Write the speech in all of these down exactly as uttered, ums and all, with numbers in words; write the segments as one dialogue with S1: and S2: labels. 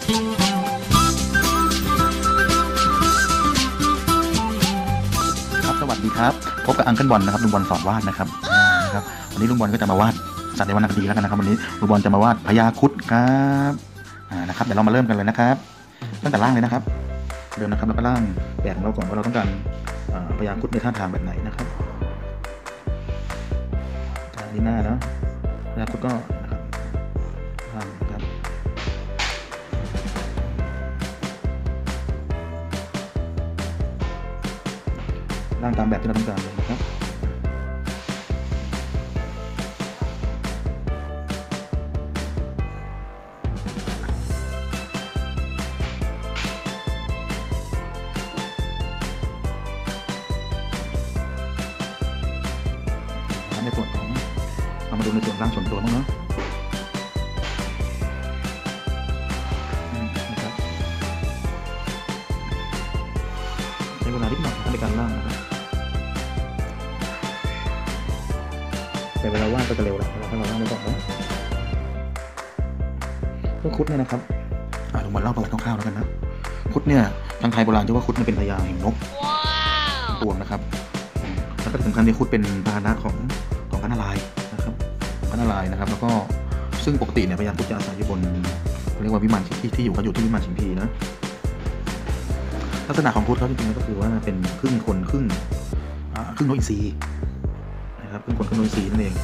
S1: ครับสวัสดีครับพบกับอังเคิลบอลนะครับลุงบอลสอนวาดนะครับนะครับวันนี้ลุงบอลก็จะมาวาดสัตว์ในวรรณคดีแล้วกันนะครับวันนี้ลุงบอลจะมาวาดพญาครุฑครับอ่านะครับเดี๋ยวเรามาเริ่มกันเลยนะครับตั้งแต่ล่างเลยนะครับเดิมนะครับแล้วก็ล่างแบบของเราก่อนว่าเราต้องการพญาครุฑในท่าทางแบบไหนนะครับอันนี้หน้าเนาะพญาครุฑก็นะครับล่างนะครับล่างตามแบบที่เราต้องการเลยนะครับในส่วนของเรามาดูในส่วนล่างส่วนตัวบ้างเนาะนะครับใช้เวลานิดหน่อยในการล่างนะครับแต่เวลาวาดก็จะเร็วแหละเวลาถ้าเราล่างไม่ก่อนเนาะเรื่องครุฑเนี่ยนะครับอ่าเรามาเล่าประวัติคร่าวๆแล้วกันนะครุฑเนี่ยทางไทยโบราณเรียกว่าครุฑเป็นพญาแห่งนกปวงนะครับแล้วก็สำคัญที่ครุฑเป็นพาหนะของของพระนารายณ์นะครับพระนารายณ์นะครับแล้วก็ซึ่งปกติเนี่ยพญาครุฑจะอาศัยอยู่บนเรียกว่าวิมานที่ที่อยู่ก็อยู่ที่วิมานชิมพีนะลักษณะของครุฑเขาจริงๆก็คือว่าเป็นครึ่งคนครึ่งครึ่งนกอินทรีนะครับครึ่งคนครึ่งนกอินทรีนั่นเอง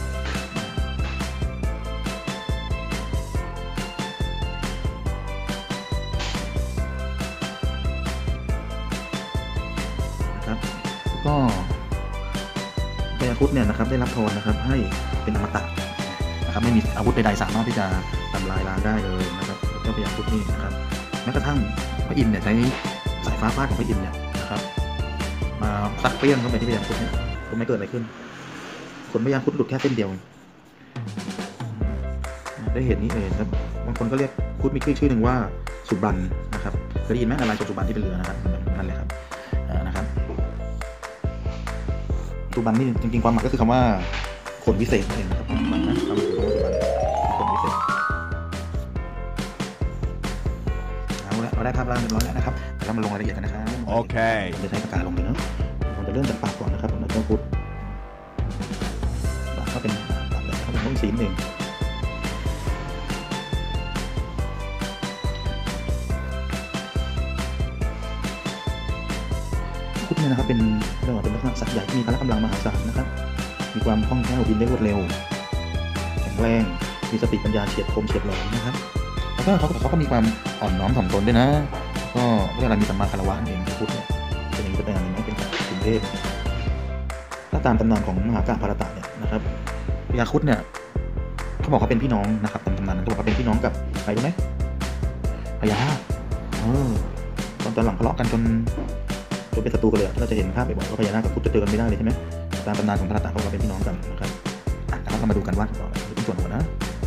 S1: นะครับก็พญาครุฑเนี่ยนะครับได้รับพรนะครับให้เป็นอมตะนะครับไม่มีอาวุธใดๆสามารถที่จะทำลายล้างได้เลยนะครับเจ้าพญาครุฑนี่นะครับแม้กระทั่งพระอินทร์เนี่ยใช้สายฟ้าฟาดของพระอินทร์เนี่ยนะครับมาซัดเปรี้ยงเข้าไปที่พญาครุฑเนี่ยก็ไม่เกิดอะไรขึ้นขนพญาครุฑหลุดแค่เส้นเดียวได้เห็นนี่เองครับบางคนก็เรียกครุฑมีชื่อชื่อหนึ่งว่าสุบรรณนะครับเคยได้ยินไหมอะไรสุบรรณที่เป็นเรือนะครับนั่นแหละครับนะครับสุบรรณนี่จริงๆความหมายก็คือคำว่าขนวิเศษเองนะครับสุบรรณนะคำคือว่าสุบรรณขนวิเศษเอาละเราได้ภาพร่างเรียบร้อยแล้วนะครับเดี๋ยวเรามาลงรายละเอียดกันนะครับโอเคผมจะใช้ปากกาลงเลยเนาะผมจะเริ่มจากปากก่อนนะครับผมจะพูดปากก็เป็นปากแบบเขาเป็นต้นสีเองครุฑเนี่ยนะครับเป็นเรียกว่าเป็นลักษณะสัตว์ใหญ่ที่มีพละกำลังมหาศาลนะครับมีความคล่องแคล่วบินได้รวดเร็วแข็งแรงมีสติปัญญาเฉียบคมเฉียบแหลมนะครับแล้วก็เขาเขาก็มีความอ่อนน้อมถ่อมตนด้วยนะก็เรียกอะไรมีสัมมาคารวะเองครุฑเนี่ยเป็นอย่างนี้เป็นอย่างนี้เป็นแบบกรุงเทพถ้าตามตำนานของมหากาพย์ภารตะเนี่ยนะครับพญาครุฑเนี่ยเขาบอกเขาเป็นพี่น้องนะครับตามตำนานเขาบอกเขาเป็นพี่น้องกับใครรู้ไหมพญานาคเออตอนตอนหลังทะเลาะกันจนจนเป็นศัตรูกันเลยเราจะเห็นภาพบ่อยๆว่าพญานาคกับครุฑจะเจอกันไม่ได้เลยใช่ไหมตามตำนานของภารตะเขาบอกเป็นพี่น้องกันนะครับอ่ะแล้วเรามาดูกันว่าเป็นส่วนหัวนะ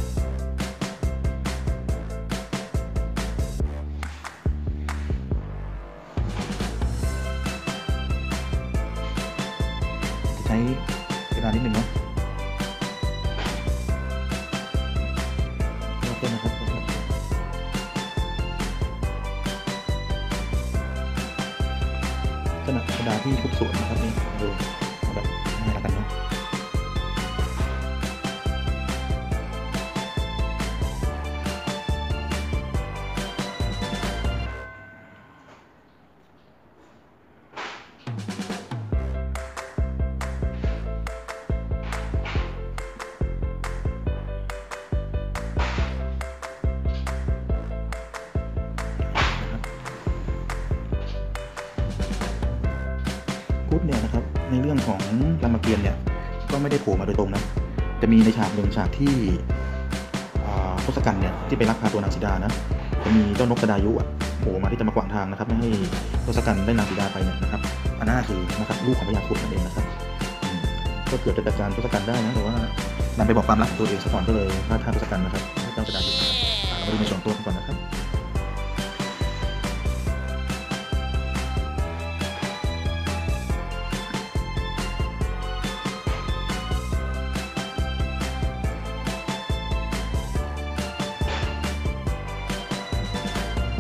S1: ใช้เวลานิดนึงเนาะขอบคุณนะครับขนาดกระดาษที่ทุกส่วนนะครับนี่ดูแบบง่ายละกันเนาะครุฑเนี่ยนะครับในเรื่องของรามเกียรติ์เนี่ยก็ไม่ได้โผล่มาโดยตรงนะจะมีในฉากหนึ่งฉากที่ทศกัณฐ์เนี่ยที่ไปลักพาตัวนางสีดานะจะมีเจ้านกกระดายุอ่ะโผล่มาที่จะมาขวางทางนะครับไม่ให้ทศกัณฐ์ได้นางสีดาไปเนี่ยนะครับอันนั้นคือนะครับลูกของพญาครุฑนั่นเองนะครับก็เกิดจะจัดการทศกัณฐ์ได้นะแต่ว่าดันไปบอกความลับตัวเองซะก่อนก็เลยพลาดท่าทศกัณฐ์นะครับให้เจ้ากระดายุนะครับเรามาดูในส่วนตัวก่อนนะครับ ค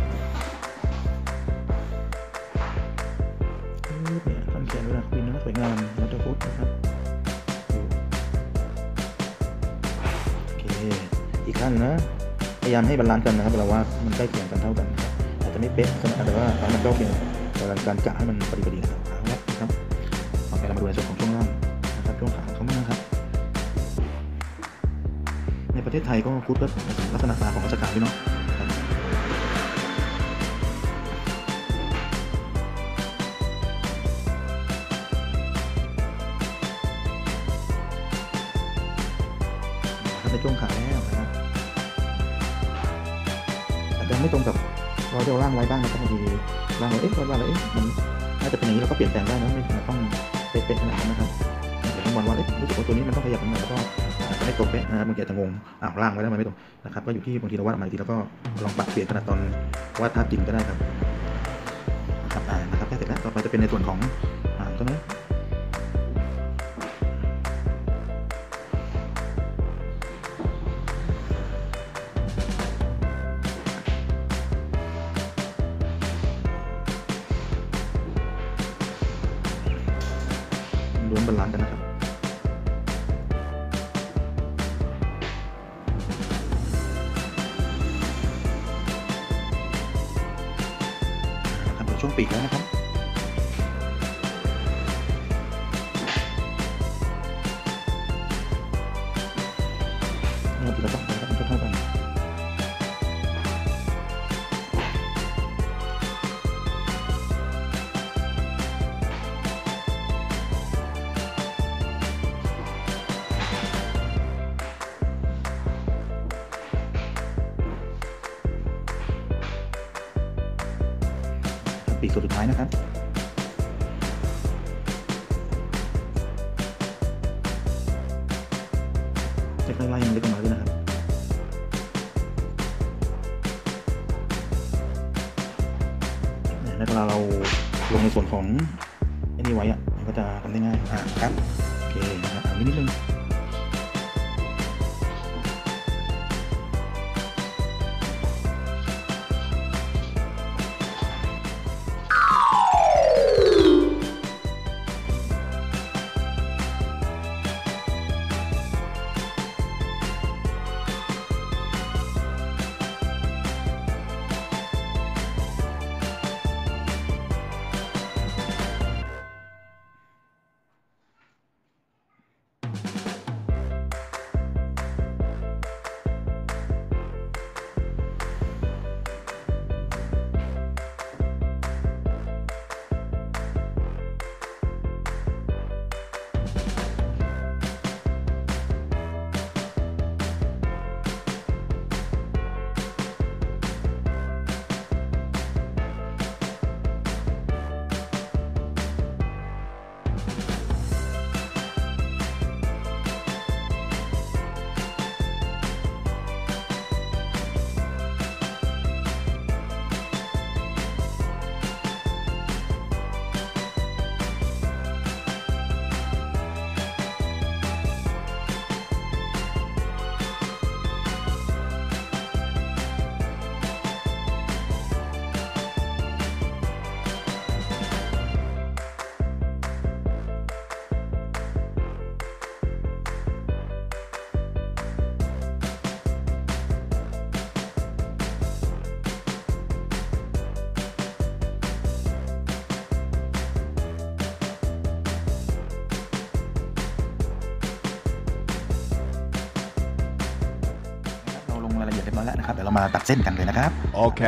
S1: กันนะพยายามให้บาลานซ์กันนะครับเราว่ามันใกล้เคียงกันเท่ากันนะครับอาจจะไม่เป๊ะขนาดแต่ว่ามันก็เป็นการกะให้มันพอดีพอดีนะครับเอาละนะครับต่อไปเรามาดูในส่วนของช่วงล่างนะครับช่วงขาเขาบ้างนะครับในประเทศไทยก็คุดก็ลักษณะตาของราชการด้วยเนาะในช่วงขาแล้วนะครับอาจจะไม่ตรงกับเราจะล่างไว้บ้างนะครับบางทีล่างไว้เอ๊ะว่าอะไรเอ๊ะมันน่าจะเป็นอย่างนี้เราก็เปลี่ยนแปลงได้นะไม่ต้องเป๊ะๆขนาดนั้นนะครับแต่ทั้งวันว่าเอ๊ะรู้สึกว่าตัวนี้มันต้องขยับมันหน่อยแล้วก็จะไม่ตรงเป๊ะนะครับบางทีจะงงอ้าวล่างไว้แล้วมันไม่ตรงนะครับก็อยู่ที่บางทีเราวาดออกมาทีแล้วก็ลองปรับเปลี่ยนขนาดตอนวาดภาพจริงก็ได้ครับนะครับอ่านะครับแค่เสร็จแล้วต่อไปจะเป็นในส่วนของอ่าตรงนี้ล้วนบาลานซ์กันนะครับนะครับช่วงปีกแล้วนะครับนี่เราต้องเราต้องเท่ากันปีกส่วนสุดท้ายนะครับจะไล่ๆยังเล็กน้อยด้วยนะครับในเวลาเราลงในส่วนของไอ้นี่ไว้อะมันก็จะทำได้ง่ายอ่าครับโอเคนะครับอ่านนิดนึงรายละเอียดเรียบร้อยแล้วนะครับเดี๋ยวเรามาตัดเส้นกันเลยนะครับโอเค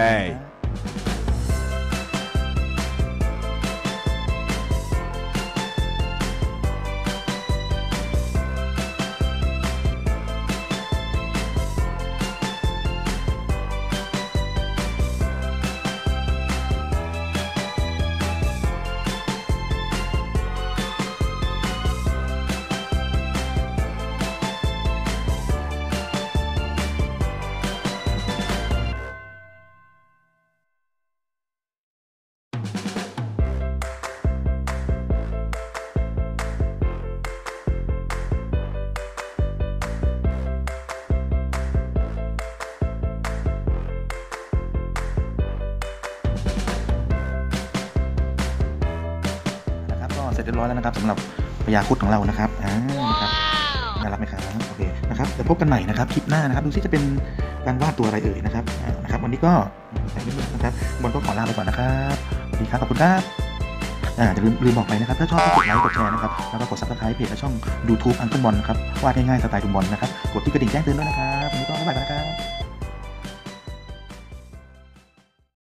S1: เสร็จเรียบร้อยแล้วนะครับสำหรับพญาครุฑของเรานะครับอ่านะครับน่ารักไหมครับโอเคนะครับเดี๋ยวพบกันใหม่นะครับคลิปหน้านะครับดูซิจะเป็นการวาดตัวอะไรเอ่ยนะครับนะครับวันนี้ก็นะครับบอลก็ขอลาไปก่อนนะครับสวัสดีครับขอบคุณครับอ่าจะลืมลืมบอกไปนะครับถ้าชอบก็กดไลค์กดแชร์นะครับแล้วก็กดซับสไครป์เพจและช่อง ยูทูบ อังเคิลบอลนะครับวาดง่ายๆสไตล์คุณบอลนะครับกดที่กระดิ่งแจ้งเตือนด้วยนะครับวันนี้ก็บ๊ายบายกันนะครับ